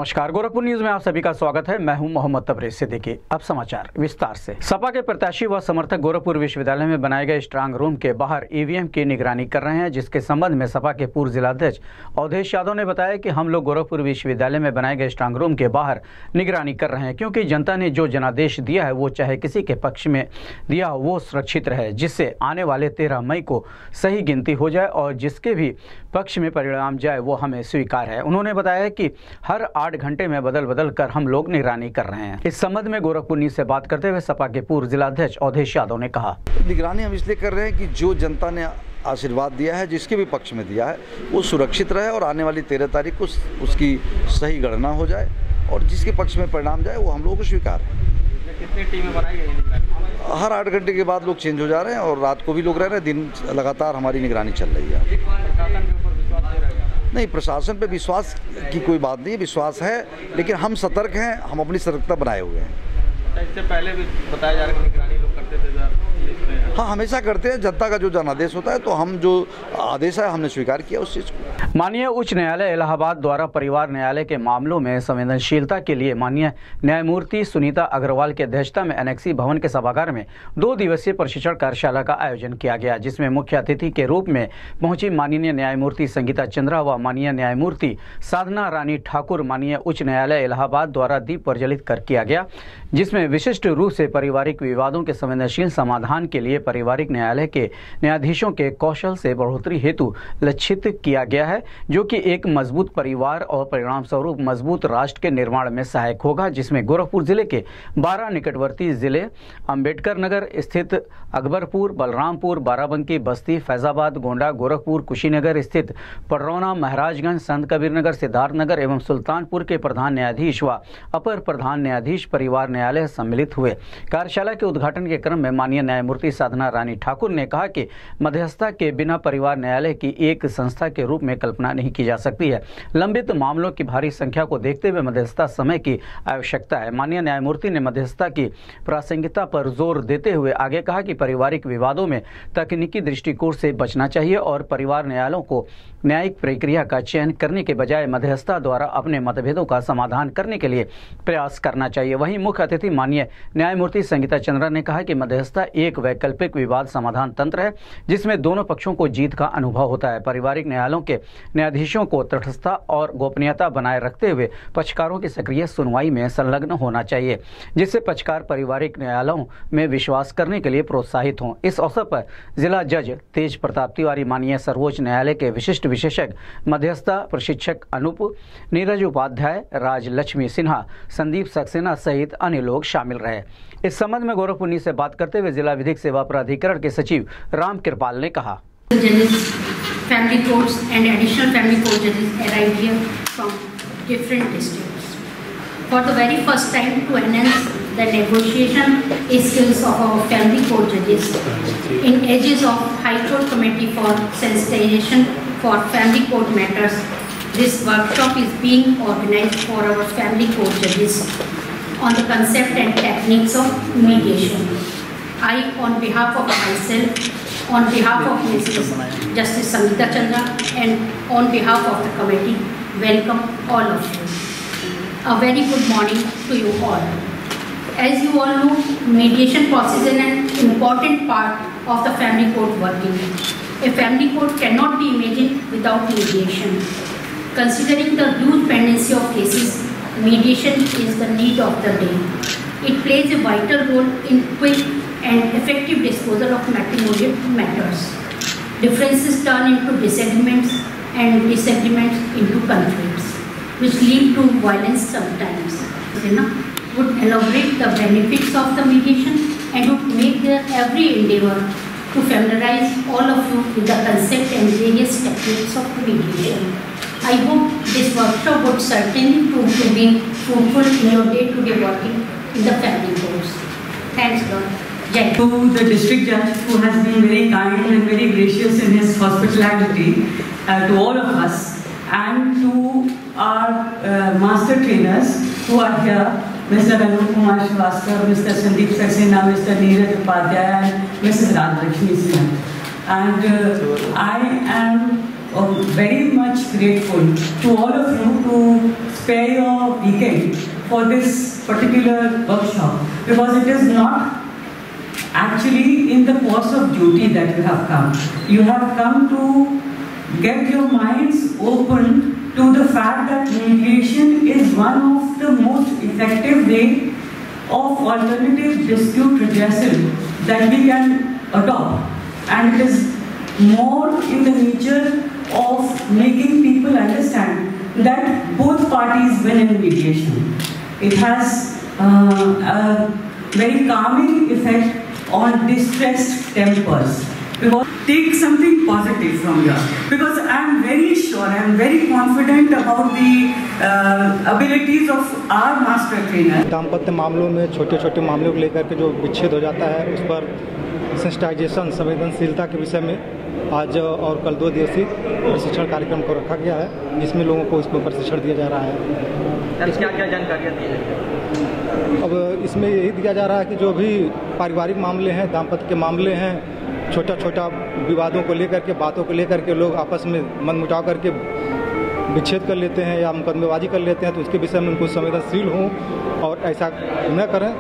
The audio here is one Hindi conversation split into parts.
नमस्कार, गोरखपुर न्यूज में आप सभी का स्वागत है। मैं हूं मोहम्मद तबरेज से। देखिए अब समाचार विस्तार से। सपा के प्रत्याशी व समर्थक गोरखपुर विश्वविद्यालय में बनाए गए स्ट्रांग रूम के बाहर ईवीएम की निगरानी कर रहे हैं, जिसके संबंध में सपा के पूर्व जिलाध्यक्ष अवधेश यादव ने बताया कि हम लोग गोरखपुर विश्वविद्यालय में बनाए गए स्ट्रांग रूम के बाहर निगरानी कर रहे हैं, क्योंकि जनता ने जो जनादेश दिया है वो चाहे किसी के पक्ष में दिया हो वो सुरक्षित रहे, जिससे आने वाले 13 मई को सही गिनती हो जाए और जिसके भी पक्ष में परिणाम जाए वो हमें स्वीकार है। उन्होंने बताया कि हर 8 घंटे में बदल कर हम लोग निगरानी कर रहे हैं। इस संबंध में गोरखपुर न्यूज से बात करते हुए सपा के पूर्व जिलाध्यक्ष अवधेश यादव ने कहा, निगरानी हम इसलिए कर रहे हैं कि जो जनता ने आशीर्वाद दिया है, जिसके भी पक्ष में दिया है, वो सुरक्षित रहे और आने वाली 13 तारीख को उसकी सही गणना हो जाए और जिसके पक्ष में परिणाम जाए वो हम लोगों को स्वीकार है। कितनी टीमें बनाई गई? हर 8 घंटे के बाद लोग चेंज हो जा रहे हैं और रात को भी लोग रह रहे हैं। दिन लगातार हमारी निगरानी चल रही है। नहीं, प्रशासन पे विश्वास की कोई बात नहीं है, विश्वास है, लेकिन हम सतर्क हैं, हम अपनी सतर्कता बनाए हुए हैं। इससे पहले भी बताया जा रहा है कि निगरानी लोग करते थे। हाँ, हमेशा करते हैं। जनता का जो जनादेश होता है तो हम जो आदेश है हमने स्वीकार किया उस चीज़ को। माननीय उच्च न्यायालय इलाहाबाद द्वारा परिवार न्यायालय के मामलों में संवेदनशीलता के लिए माननीय न्यायमूर्ति सुनीता अग्रवाल की अध्यक्षता में एनेक्सी भवन के सभागार में 2 दिवसीय प्रशिक्षण कार्यशाला का आयोजन किया गया, जिसमें मुख्य अतिथि के रूप में पहुंची माननीय न्यायमूर्ति संगीता चंद्रा व माननीय न्यायमूर्ति साधना रानी ठाकुर। माननीय उच्च न्यायालय इलाहाबाद द्वारा दीप प्रज्वलित कर किया गया, जिसमें विशिष्ट रूप से पारिवारिक विवादों के संवेदनशील समाधान के लिए पारिवारिक न्यायालय के न्यायाधीशों के कौशल से बढ़ोतरी हेतु लक्षित किया गया है, जो कि एक मजबूत परिवार और परिणाम स्वरूप मजबूत राष्ट्र के निर्माण में सहायक होगा। जिसमें गोरखपुर जिले के 12 निकटवर्ती जिले अंबेडकर नगर स्थित अकबरपुर, बलरामपुर, बाराबंकी, बस्ती, फैजाबाद, गोंडा, गोरखपुर, कुशीनगर स्थित पडरौना, महाराजगंज, संत कबीर नगर, सिद्धार्थनगर एवं सुल्तानपुर के प्रधान न्यायाधीश व अपर प्रधान न्यायाधीश परिवार न्यायालय सम्मिलित हुए। कार्यशाला के उद्घाटन के क्रम में माननीय न्यायमूर्ति साधना रानी ठाकुर ने कहा कि मध्यस्थता के बिना परिवार न्यायालय की एक संस्था के रूप में कल्पना नहीं की जा सकती है। लंबित मामलों की भारी संख्या को देखते हुए मध्यस्थता समय की आवश्यकता है। माननीय न्यायमूर्ति ने मध्यस्थता की प्रासंगिकता पर जोर देते हुए आगे कहा कि पारिवारिक विवादों में तकनीकी दृष्टिकोण से बचना चाहिए और परिवार न्यायालयों को न्यायिक प्रक्रिया का चयन करने के बजाय मध्यस्थता द्वारा अपने मतभेदों का समाधान करने के लिए प्रयास करना चाहिए। वहीं मुख्य अतिथि माननीय न्यायमूर्ति संगीता चंद्रा ने कहा कि मध्यस्थता एक वैकल्पिक विवाद समाधान तंत्र है, जिसमें दोनों पक्षों को जीत का अनुभव होता है। पारिवारिक न्यायालयों के न्यायाधीशों को तटस्थता और गोपनीयता बनाए रखते हुए पक्षकारों की सक्रिय सुनवाई में संलग्न होना चाहिए, जिससे पक्षकार पारिवारिक न्यायालयों में विश्वास करने के लिए प्रोत्साहित हों। इस अवसर पर जिला जज तेज प्रताप तिवारी, माननीय सर्वोच्च न्यायालय के विशिष्ट विशेषज्ञ मध्यस्थता प्रशिक्षक अनूप, नीरज उपाध्याय, राजलक्ष्मी सिन्हा, संदीप सक्सेना सहित अन्य लोग शामिल रहे। इस संबंध में गोरखपुर न्यूज से बात करते हुए जिला विधिक सेवा प्राधिकरण के सचिव राम कृपाल ने कहा, family courts and additional family court judges arrived here from different districts for the very first time to enhance the negotiation skills of our family court judges in edges of High Court Committee for Sensitization for Family Court Matters. This workshop is being organized for our family court judges on the concept and techniques of mediation. I, on behalf of myself, on behalf of Mrs. Justice Sangeeta Chandra and on behalf of the committee, welcome all of you. A very good morning to you all. As you all know, mediation process is an important part of the family court working. A family court cannot be imagined without mediation. Considering the huge pendency of cases, mediation is the need of the day. It plays a vital role in quick and effective disposal of matrimonial matters. Differences turn into disagreements and disagreements into conflicts, which lead to violence sometimes. Rina would elaborate the benefits of the mediation and would make their every endeavor to familiarize all of you with the concept and various techniques of mediation. I hope this workshop would certainly prove to be fruitful in your day-to-day working in the family courts. Thanks, Lord. To the district judge, who has been very kind and very gracious in his hospitality to all of us, and to our master trainers who are here, Mr. Anup Kumar Srivastava, Mr. Sandeep Saxena, Mr. Neeraj Upadhyaya, and Mrs. Rajlakshmi Sinha. And I am very much grateful to all of you to spare your weekend for this particular workshop, because it is not actually in the course of duty that you have come. You have come to get your minds open to the fact that mediation is one of the most effective way of alternative dispute redressal that we can adopt, and it is more in the nature of making people understand that both parties win in mediation. It has a very calming effect on distressed tempers. Because take something positive from here, because I am very sure, I am very confident about the abilities of our master trainer. दाम्पत्य मामलों में छोटे छोटे मामलों को लेकर के जो विच्छेद हो जाता है, उस पर सेंसिटाइजेशन संवेदनशीलता के विषय में आज और कल 2 दिवसीय प्रशिक्षण कार्यक्रम को रखा गया है, जिसमें लोगों को इसमें प्रशिक्षण दिया जा रहा है। क्या क्या जानकारियाँ दी जाएंगी? अब इसमें यही दिया जा रहा है कि जो भी पारिवारिक मामले हैं, दाम्पत्य के मामले हैं, छोटा छोटा विवादों को लेकर के, बातों को लेकर के लोग आपस में मनमुटाव करके विच्छेद कर लेते हैं या मुकदमेबाजी कर लेते हैं, तो उसके विषय में उनको संवेदनशील हों और ऐसा न करें,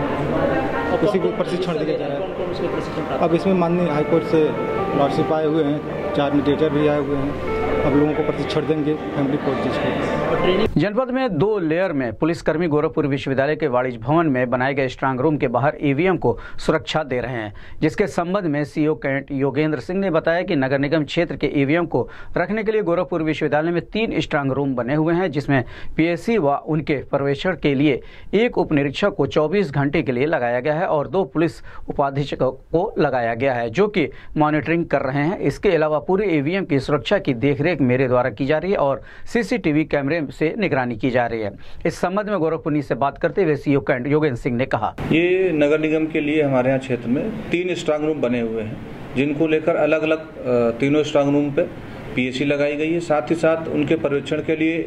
उसी को प्रशिक्षण दिया जा रहा है। अब इसमें माननीय हाईकोर्ट से लॉर्डशिप आए हुए हैं, 4 मीडिएटर भी आए हुए हैं, अब लोगों को प्रशिक्षण देंगे फैमिली कोर्ट जज को। जनपद में 2 लेयर में पुलिसकर्मी गोरखपुर विश्वविद्यालय के वाणिज्य भवन में बनाए गए स्ट्रांग रूम के बाहर ईवीएम को सुरक्षा दे रहे हैं, जिसके संबंध में सीओ कैंट योगेंद्र सिंह ने बताया कि नगर निगम क्षेत्र के ईवीएम को रखने के लिए गोरखपुर विश्वविद्यालय में 3 स्ट्रांग रूम बने हुए हैं, जिसमें पीएससी व उनके पर्यवेक्षण के लिए 1 उप निरीक्षक को 24 घंटे के लिए लगाया गया है और 2 पुलिस उपाधीक्षकों को लगाया गया है, जो कि मॉनिटरिंग कर रहे हैं। इसके अलावा पूरे ईवीएम की सुरक्षा की देखरेख मेरे द्वारा की जा रही है और सीसीटीवी कैमरे से निगरानी की जा रही है। इस संबंध में गोरखपुर से बात करते हुए सीओ कैंट योगेंद्र सिंह ने कहा, ये नगर निगम के लिए हमारे यहाँ क्षेत्र में 3 स्ट्रांग रूम बने हुए हैं, जिनको लेकर अलग अलग तीनों स्ट्रांग रूम पे पीएससी लगाई गई है। साथ ही साथ उनके पर्यवेक्षण के लिए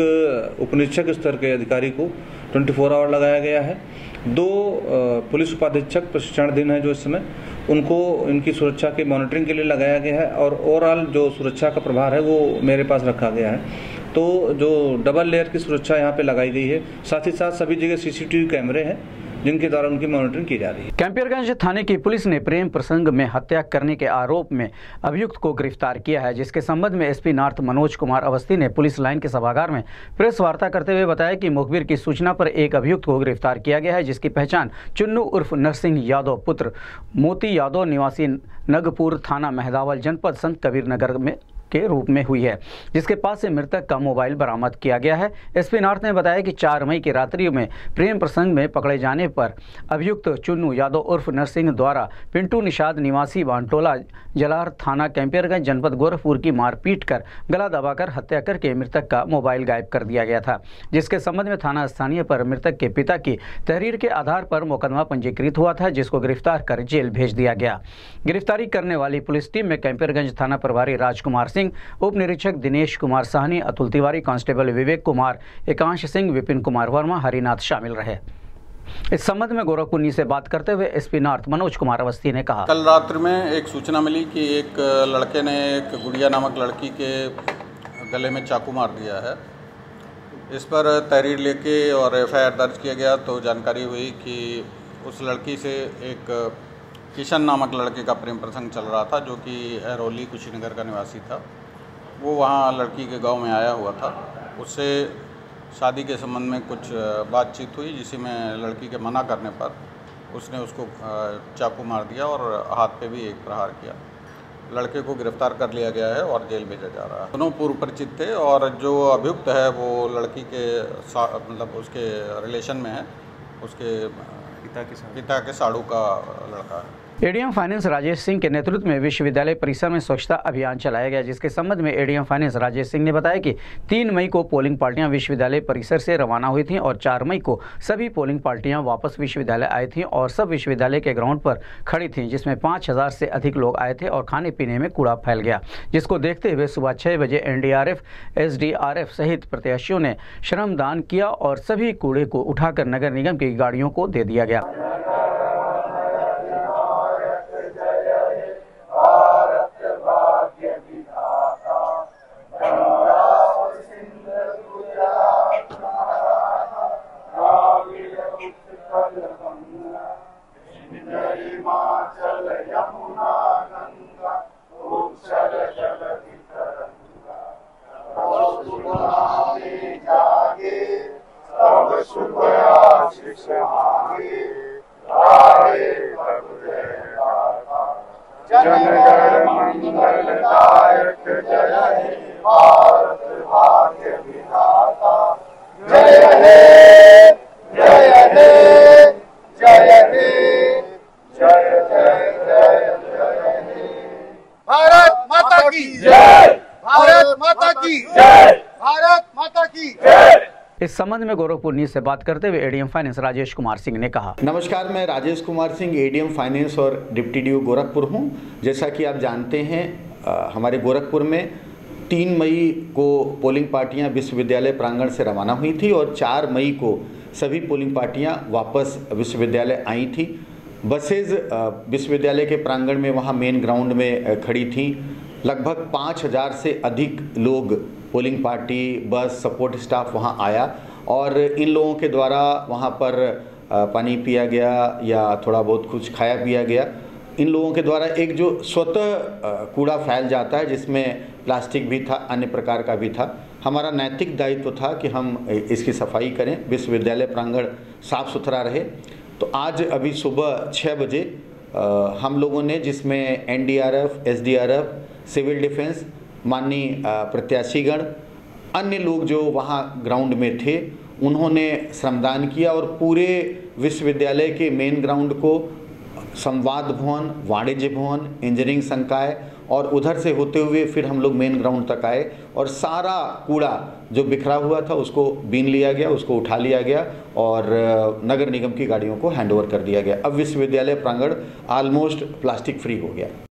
एक उपनिरीक्षक स्तर के अधिकारी को 24 आवर लगाया गया है। 2 पुलिस उपाधीक्षक प्रशिक्षणाधीन है जो इस समय, उनको इनकी सुरक्षा की मॉनिटरिंग के लिए लगाया गया है और ओवरऑल जो सुरक्षा का प्रभार है वो मेरे पास रखा गया है। तो जो डबल लेयर की सुरक्षा यहाँ पे लगाई गई है, साथ ही साथ सभी जगह सीसीटीवी कैमरे हैं जिनके द्वारा उनकी मॉनिटरिंग की जा रही है। कैंपियरगंज थाने की पुलिस ने प्रेम प्रसंग में हत्या करने के आरोप में अभियुक्त को गिरफ्तार किया है, जिसके संबंध में एसपी नॉर्थ मनोज कुमार अवस्थी ने पुलिस लाइन के सभागार में प्रेस वार्ता करते हुए बताया कि मुखबिर की सूचना पर एक अभियुक्त को गिरफ्तार किया गया है, जिसकी पहचान चुन्नू उर्फ नरसिंह यादव पुत्र मोती यादव निवासी नगपुर थाना मेहदावल जनपद संत कबीर नगर में के रूप में हुई है, जिसके पास से मृतक का मोबाइल बरामद किया गया है। एसपी नॉर्थ ने बताया कि 4 मई की रात्रि में प्रेम प्रसंग में पकड़े जाने पर अभियुक्त चुन्नू यादव उर्फ नरसिंह द्वारा पिंटू निषाद निवासी बांटोला जलार थाना कैंपियरगंज जनपद गोरखपुर की मारपीट कर गला दबाकर हत्या करके मृतक का मोबाइल गायब कर दिया गया था, जिसके संबंध में थाना स्थानीय पर मृतक के पिता की तहरीर के आधार पर मुकदमा पंजीकृत हुआ था, जिसको गिरफ्तार कर जेल भेज दिया गया। गिरफ्तारी करने वाली पुलिस टीम में कैंपियरगंज थाना प्रभारी राजकुमार सिंह, उप निरीक्षक दिनेश कुमार साहनी, अतुल तिवारी, कांस्टेबल विवेक कुमार, एकांश सिंह, विपिन कुमार वर्मा, हरिनाथ शामिल रहे। इस संबंध में गोरखपुर से बात करते हुए एसपी नॉर्थ मनोज कुमार अवस्थी ने कहा, कल रात्रि में एक सूचना मिली कि एक लड़के ने एक गुड़िया नामक लड़की के गले में चाकू मार दिया है। इस पर तहरीर लेके और एफआईआर दर्ज किया गया तो जानकारी हुई कि उस लड़की से एक किशन नामक लड़के का प्रेम प्रसंग चल रहा था, जो कि एरोली कुशीनगर का निवासी था। वो वहाँ लड़की के गांव में आया हुआ था, उससे शादी के संबंध में कुछ बातचीत हुई, जिसमें लड़की के मना करने पर उसने उसको चाकू मार दिया और हाथ पे भी एक प्रहार किया। लड़के को गिरफ्तार कर लिया गया है और जेल भेजा जा रहा है। दोनों पूर्व परिचित थे और जो अभियुक्त है वो लड़की के मतलब उसके रिलेशन में है, उसके पिता के साड़ू का लड़का है। एडीएम फाइनेंस राजेश सिंह के नेतृत्व में विश्वविद्यालय परिसर में स्वच्छता अभियान चलाया गया, जिसके संबंध में एडीएम फाइनेंस राजेश सिंह ने बताया कि 3 मई को पोलिंग पार्टियां विश्वविद्यालय परिसर से रवाना हुई थीं और 4 मई को सभी पोलिंग पार्टियां वापस विश्वविद्यालय आई थीं और सब विश्वविद्यालय के ग्राउंड पर खड़ी थीं, जिसमें 5000 से अधिक लोग आए थे और खाने पीने में कूड़ा फैल गया, जिसको देखते हुए सुबह 6 बजे एनडीआरएफ, एसडीआरएफ सहित प्रत्याशियों ने श्रमदान किया और सभी कूड़े को उठाकर नगर निगम की गाड़ियों को दे दिया गया। हिमाचल यमुना गंगा उच्छल जलधि तरंगा में जागे तब शुभ आशीष मांगे गाए प्रभु जय गाथा जनगण मंगलदायक जय हे भारत भाग्य विधाता जय हे जय हे जय हे जय जय जय जय हे भारत माता की जय भारत माता की जय भारत माता की जय। इस संबंध में गोरखपुर न्यूज से बात करते हुए एडीएम फाइनेंस राजेश कुमार सिंह ने कहा। नमस्कार, मैं राजेश कुमार सिंह एडीएम फाइनेंस और डिप्टी डीओ गोरखपुर हूं। जैसा कि आप जानते हैं हमारे गोरखपुर में 3 मई को पोलिंग पार्टियां विश्वविद्यालय प्रांगण से रवाना हुई थी और 4 मई को सभी पोलिंग पार्टियां वापस विश्वविद्यालय आई थी। बसेज विश्वविद्यालय के प्रांगण में वहां मेन ग्राउंड में खड़ी थी। लगभग 5000 से अधिक लोग polling party bus support staff वहां आया और इन लोगों के द्वारा वहां पर पानी पिया गया या थोड़ा बहुत कुछ खाया पिया गया। इन लोगों के द्वारा एक जो स्वतः कूड़ा फैल जाता है जिसमें प्लास्टिक भी था, अन्य प्रकार का भी था। हमारा नैतिक दायित्व था कि हम इसकी सफाई करें, विश्वविद्यालय प्रांगण साफ सुथरा रहे। तो आज अभी सुबह 6 बजे हम लोगों ने, जिसमें एनडीआरएफ, एसडीआरएफ, सिविल डिफेंस, माननीय प्रत्याशीगण, अन्य लोग जो वहाँ ग्राउंड में थे, उन्होंने श्रमदान किया और पूरे विश्वविद्यालय के मेन ग्राउंड को संवाद भवन, वाणिज्य भवन, इंजीनियरिंग संकाय और उधर से होते हुए फिर हम लोग मेन ग्राउंड तक आए और सारा कूड़ा जो बिखरा हुआ था उसको बीन लिया गया, उसको उठा लिया गया और नगर निगम की गाड़ियों को हैंडओवर कर दिया गया। अब विश्वविद्यालय प्रांगण ऑलमोस्ट प्लास्टिक फ्री हो गया।